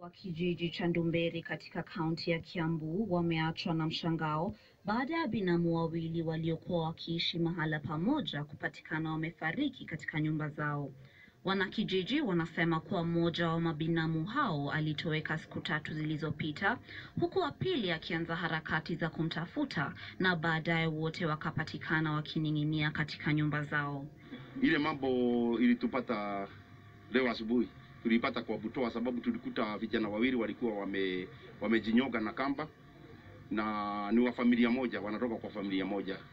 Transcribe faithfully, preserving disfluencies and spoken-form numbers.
Wa kijiji cha Ndumberi katika kaunti ya Kiambu wameachwa na mshangao baada ya binamu wawili waliokuwa wakiishi mahala pamoja kupatikana wamefariki katika nyumba zao. Wanakijiji wanasema kuwa mmoja wa mabinamu hao alitoweka siku tatu zilizopita, huku wa pili akianza harakati za kumtafuta na baadaye wote wakapatikana wakining'inia katika nyumba zao. Ile mambo ilitupata leo asubuhi. Tulipata kwa Butoa sababu tulikuta vijana wawili walikuwa wame wamejinyoga na kamba na ni wa familia moja, wanatoka kwa familia moja.